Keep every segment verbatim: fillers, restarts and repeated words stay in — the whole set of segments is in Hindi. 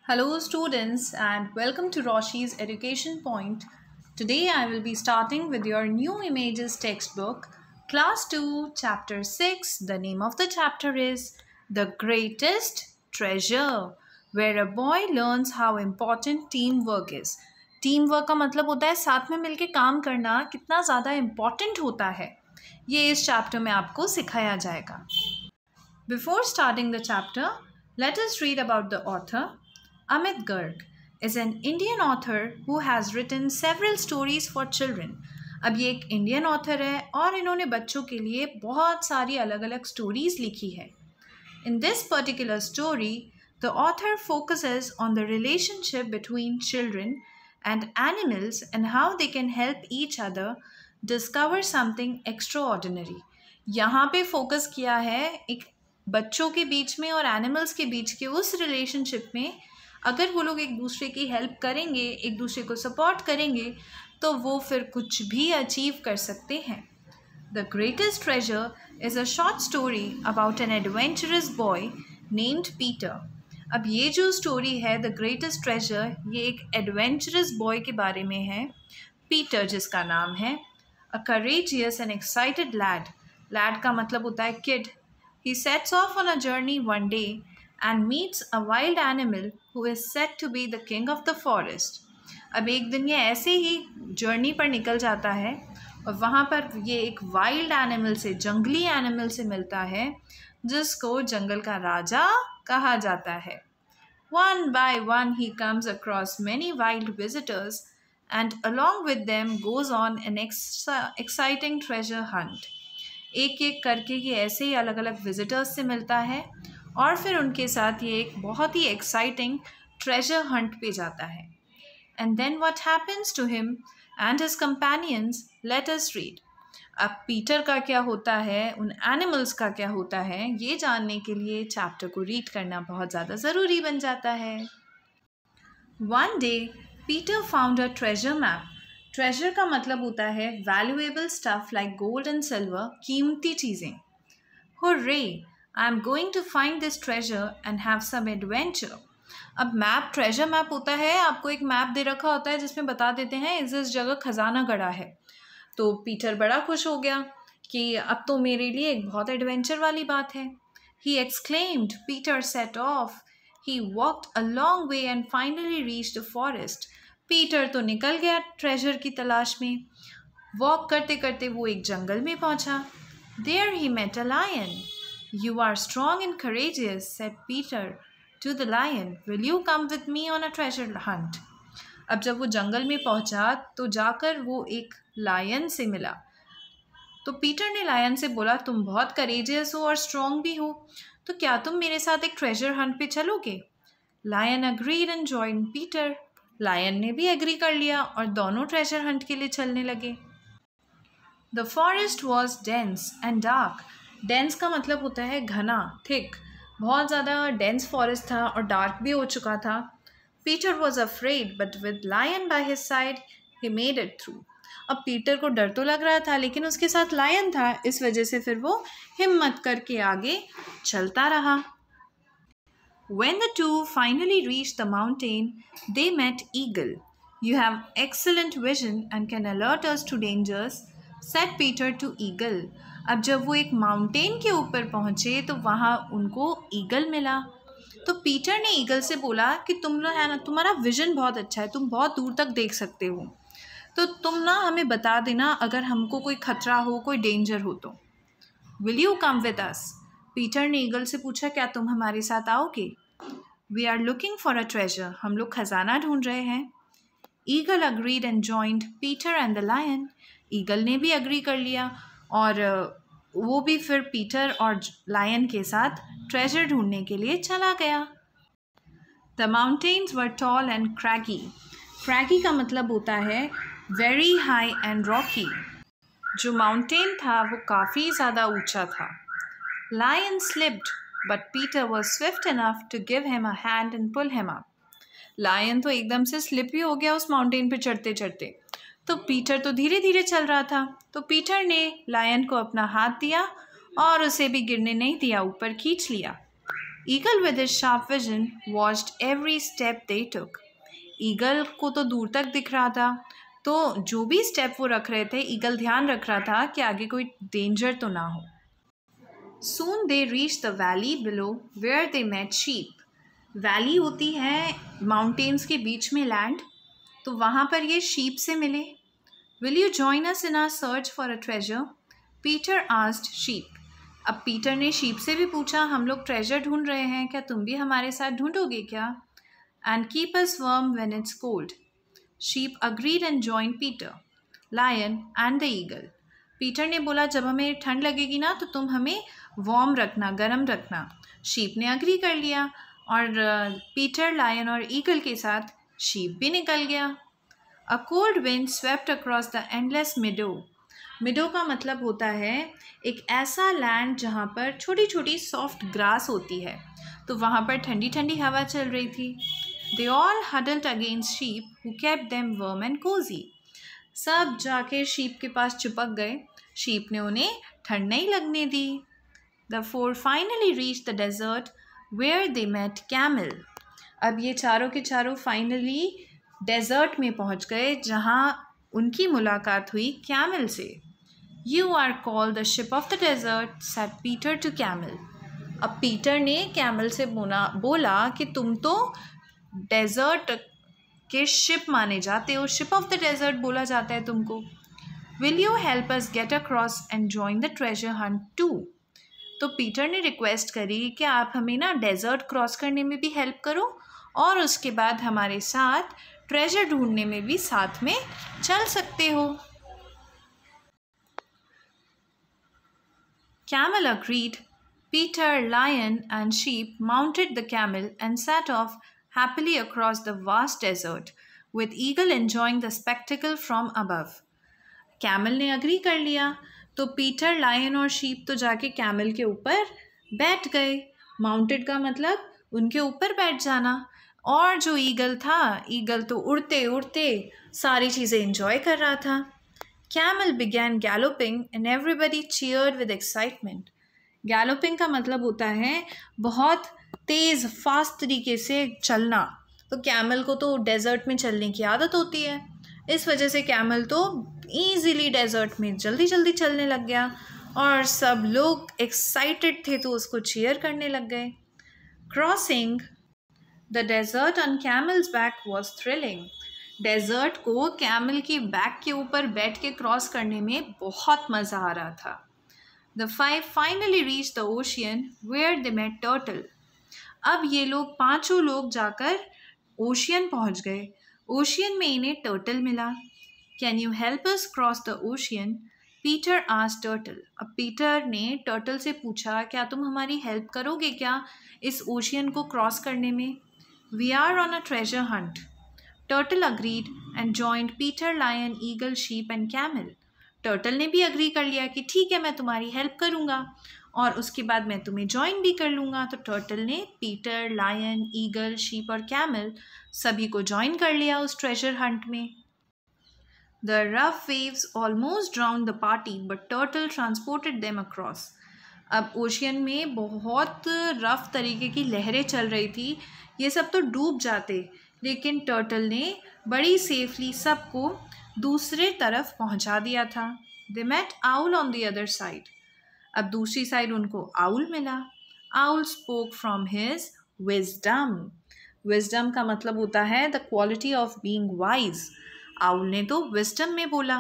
Hello, students, and welcome to Roshi's Education Point. Today, I will be starting with your new images textbook, Class two, Chapter six. The name of the chapter is The Greatest Treasure, where a boy learns how important teamwork is. Teamwork का मतलब होता है साथ में मिलके काम करना कितना ज़्यादा इम्पॉर्टेंट होता है, ये इस चैप्टर में आपको सिखाया जाएगा. Before starting the chapter, let us read about the author. Amit Garg is an Indian author who has written several stories for children. अब ये एक इंडियन ऑथर है और इन्होंने बच्चों के लिए बहुत सारी अलग अलग स्टोरीज लिखी है. In this particular story, the author focuses on the relationship between children and animals and how they can help each other discover something extraordinary. यहाँ पे फोकस किया है एक बच्चों के बीच में और एनिमल्स के बीच के उस रिलेशनशिप में. अगर वो लोग एक दूसरे की हेल्प करेंगे, एक दूसरे को सपोर्ट करेंगे, तो वो फिर कुछ भी अचीव कर सकते हैं. The greatest treasure is a short story about an adventurous boy named Peter. अब ये जो स्टोरी है द ग्रेटेस्ट ट्रेजर, ये एक एडवेंचरस बॉय के बारे में है, पीटर जिसका नाम है. A courageous and excited lad. Lad का मतलब होता है kid. He sets off on a journey one day and meets a wild animal who is said to be the king of the forest. अब एक दिन ये ऐसे ही जर्नी पर निकल जाता है और वहाँ पर ये एक वाइल्ड एनिमल से, जंगली एनिमल से मिलता है जिसको जंगल का राजा कहा जाता है. One by one he comes across many wild visitors and along with them goes on an ex- exciting treasure hunt. एक एक करके ये ऐसे ही अलग अलग विजिटर्स से मिलता है और फिर उनके साथ ये एक बहुत ही एक्साइटिंग ट्रेजर हंट पे जाता है. And then what happens to him and his companions, let us read. अब पीटर का क्या होता है, उन एनिमल्स का क्या होता है, ये जानने के लिए चैप्टर को रीड करना बहुत ज़्यादा ज़रूरी बन जाता है. One day Peter found a treasure map. Treasure का मतलब होता है valuable stuff like gold and silver, कीमती चीज़ें. Hurray, I am going to find this treasure and have some adventure. अब मैप, ट्रेजर मैप होता है, आपको एक मैप दे रखा होता है जिसमें बता देते हैं इस इस जगह खजाना गड़ा है. तो पीटर बड़ा खुश हो गया कि अब तो मेरे लिए एक बहुत एडवेंचर वाली बात है. He exclaimed. Peter set off. He walked a long way and finally reached the forest. Peter तो निकल गया ट्रेजर की तलाश में. वॉक करते करते वो एक जंगल में पहुंचा. There he met a lion. You are strong and courageous, said Peter to the lion. Will you come with me on a treasure hunt. अब जब वो जंगल में पहुंचा तो जाकर वो एक लायन से मिला. तो पीटर ने लायन से बोला, तुम बहुत करेजियस हो और स्ट्रॉन्ग भी हो, तो क्या तुम मेरे साथ एक ट्रेजर हंट पे चलोगे. Lion agreed and join Peter. Lion ने भी एग्री कर लिया और दोनों ट्रेजर हंट के लिए चलने लगे. The forest was dense and dark. Dense का मतलब होता है घना, थिक. बहुत ज़्यादा डेंस फॉरेस्ट था और डार्क भी हो चुका था. Peter was afraid but with lion by his side he made it through. अब पीटर को डर तो लग रहा था लेकिन उसके साथ लायन था, इस वजह से फिर वो हिम्मत करके आगे चलता रहा. When the two finally reached the mountain, they met Eagle. You have excellent vision and can alert us to dangers, said Peter to Eagle. अब जब वो एक माउंटेन के ऊपर पहुँचे तो वहाँ उनको ईगल मिला. तो पीटर ने ईगल से बोला कि तुम लोग है ना, तुम्हारा विजन बहुत अच्छा है, तुम बहुत दूर तक देख सकते हो, तो तुम ना हमें बता देना अगर हमको कोई खतरा हो, कोई डेंजर हो तो. Will you come with us? Peter ने ईगल से पूछा, क्या तुम हमारे साथ आओगे. We are looking for a treasure. हम लोग खजाना ढूंढ रहे हैं. Eagle agreed and joined Peter and the lion. Eagle ने भी अग्री कर लिया और वो भी फिर पीटर और लायन के साथ ट्रेजर ढूंढने के लिए चला गया. The mountains were tall and craggy. Craggy का मतलब होता है वेरी हाई एंड रॉकी. जो माउंटेन था वो काफ़ी ज़्यादा ऊंचा था. Lion slipped but Peter was swift enough to give him a hand and pull him up. Lion तो एकदम से स्लिप ही हो गया उस माउंटेन पे चढ़ते चढ़ते. तो पीटर तो धीरे धीरे चल रहा था, तो पीटर ने लायन को अपना हाथ दिया और उसे भी गिरने नहीं दिया, ऊपर खींच लिया. Eagle with his sharp vision watched every step they took. Eagle को तो दूर तक दिख रहा था, तो जो भी स्टेप वो रख रहे थे ईगल ध्यान रख रहा था कि आगे कोई डेंजर तो ना हो. Soon they reached the valley below where they met sheep. Valley होती है माउंटेन्स के बीच में लैंड, तो वहाँ पर ये शीप से मिले. Will you join us in our search for a treasure? Peter asked sheep. अब पीटर ने शीप से भी पूछा, हम लोग ट्रेजर ढूंढ रहे हैं, क्या तुम भी हमारे साथ ढूंढोगे क्या? And keep us warm when it's cold. Sheep agreed and joined Peter, Lion and the eagle. Peter ने बोला जब हमें ठंड लगेगी ना तो तुम हमें वार्म रखना, गर्म रखना. शीप ने अग्री कर लिया और पीटर, लायन और ईगल के साथ शीप भी निकल गया. A cold wind swept across the endless meadow. मिडो का मतलब होता है एक ऐसा लैंड जहाँ पर छोटी छोटी सॉफ्ट ग्रास होती है, तो वहाँ पर ठंडी ठंडी हवा चल रही थी. They all huddled against sheep who kept them warm and cozy. सब जाके शीप के पास चिपक गए, शीप ने उन्हें ठंड नहीं लगने दी. The four finally reached the desert where they met camel. अब ये चारों के चारों फाइनली डेजर्ट में पहुंच गए जहां उनकी मुलाकात हुई कैमल से. You are called the ship of the desert, said Peter to camel. अब पीटर ने कैमल से बोला बोला कि तुम तो डेजर्ट के शिप माने जाते हो, शिप ऑफ द डेजर्ट बोला जाता है तुमको. Will you help us get across and join the treasure hunt too? तो पीटर ने रिक्वेस्ट करी कि आप हमें ना डेजर्ट क्रॉस करने में भी हेल्प करो और उसके बाद हमारे साथ ट्रेजर ढूंढने में भी साथ में चल सकते हो. Camel agreed. Peter, Lion and Sheep mounted the camel and set off happily across the vast desert, with Eagle enjoying the spectacle from above. Camel ने अग्री कर लिया, तो पीटर, लायन और शीप तो जाके कैमल के ऊपर बैठ गए. माउंटेड का मतलब उनके ऊपर बैठ जाना. और जो ईगल था, ईगल तो उड़ते उड़ते सारी चीज़ें एंजॉय कर रहा था. Camel began galloping and everybody cheered with excitement. Galloping का मतलब होता है बहुत तेज़ फास्ट तरीके से चलना. तो कैमल को तो डेजर्ट में चलने की आदत होती है, इस वजह से कैमल तो ईजीली डेजर्ट में जल्दी जल्दी चलने लग गया और सब लोग एक्साइटेड थे तो उसको चीयर करने लग गए. Crossing the desert on camel's back was thrilling. Desert को कैमल की बैक के ऊपर बैठ के क्रॉस करने में बहुत मज़ा आ रहा था. The five finally reached the ocean where they met turtle. अब ये लोग पांचों लोग जाकर ओशियन पहुंच गए. ओशियन में इन्हें टर्टल मिला. Can you help us cross the ocean? Peter asked turtle. अब पीटर ने टर्टल से पूछा, क्या तुम हमारी हेल्प करोगे क्या इस ओशियन को क्रॉस करने में? We are on a treasure hunt. Turtle agreed and joined Peter, Lion, Eagle, Sheep and Camel. Turtle ने भी अग्री कर लिया कि ठीक है मैं तुम्हारी हेल्प करूँगा और उसके बाद मैं तुम्हें ज्वाइन भी कर लूँगा. तो टर्टल ने पीटर, लायन, ईगल, शीप और कैमल सभी को ज्वाइन कर लिया उस ट्रेजर हंट में. The rough waves almost drowned the party, but Turtle transported them across. अब ओशियन में बहुत रफ तरीके की लहरें चल रही थी, ये सब तो डूब जाते, लेकिन टर्टल ने बड़ी सेफली सबको दूसरे तरफ पहुंचा दिया था. They met owl on the other side. अब दूसरी साइड उनको आउल मिला. Owl spoke from his wisdom. Wisdom का मतलब होता है the quality of being wise. Owl ने तो wisdom में बोला,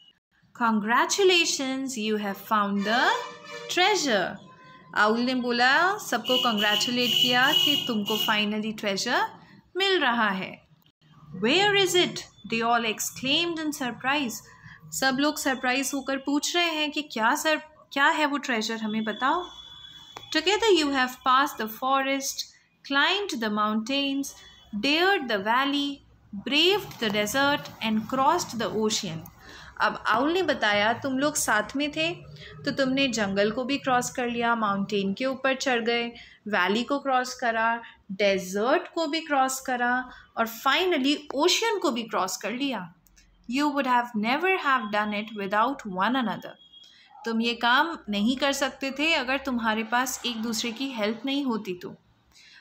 Congratulations, you have found the treasure. Owl ने बोला, सबको congratulate किया कि तुमको finally treasure मिल रहा है. Where is it? They all exclaimed in surprise. सब लोग सरप्राइज होकर पूछ रहे हैं कि क्या सर क्या है वो ट्रेजर, हमें बताओ. Together you have passed the forest, climbed the mountains, dared the valley, braved the desert and crossed the ocean. अब आउल ने बताया तुम लोग साथ में थे तो तुमने जंगल को भी क्रॉस कर लिया, माउंटेन के ऊपर चढ़ गए, वैली को क्रॉस करा, डेजर्ट को भी क्रॉस करा और फाइनली ओशियन को भी क्रॉस कर लिया. You would have never have done it without one another. तुम ये काम नहीं कर सकते थे अगर तुम्हारे पास एक दूसरे की हेल्प नहीं होती तो.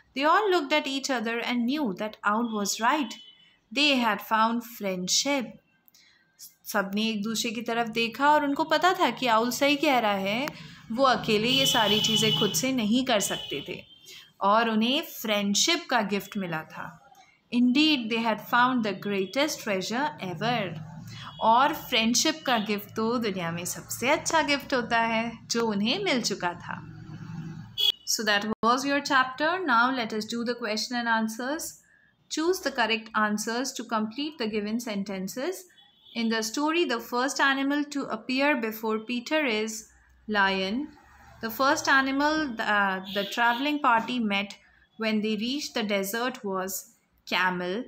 They all looked at each other and knew that Owl was right. They had found friendship. सबने एक दूसरे की तरफ देखा और उनको पता था कि आउल सही कह रहा है, वो अकेले ये सारी चीज़ें खुद से नहीं कर सकते थे और उन्हें फ्रेंडशिप का गिफ्ट मिला था. Indeed, they had found the greatest treasure ever. और फ्रेंडशिप का गिफ्ट तो दुनिया में सबसे अच्छा गिफ्ट होता है जो उन्हें मिल चुका था. So that was your chapter. Now let us do the question and answers. Choose the correct answers to complete the given sentences. In the story, the first animal to appear before Peter is lion. The first animal that the traveling party met when they reached the desert was camel.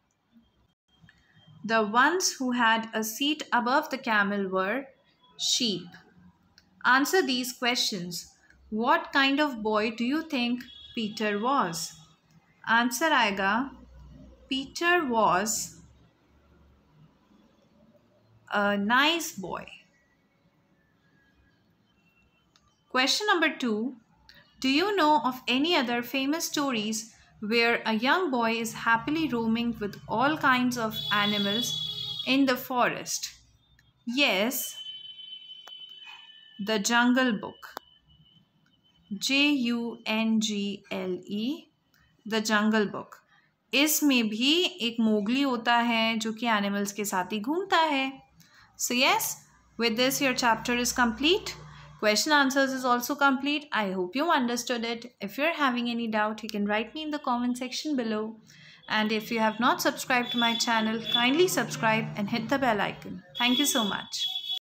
The ones who had a seat above the camel were sheep. Answer these questions. What kind of boy do you think Peter was? Answer आएगा Peter was a nice boy. Question number two. Do you know of any other famous stories where a young boy is happily roaming with all kinds of animals in the forest? Yes, The Jungle Book. J U N G L E, The Jungle Book. इसमें भी एक मोगली होता है जो कि एनिमल्स के साथ ही घूमता है. So yes, with this your chapter is complete. Question answers is also complete. I hope you understood it. If you're having any doubt, you can write me in the comment section below. And if you have not subscribed to my channel, kindly subscribe and hit the bell icon. Thank you so much.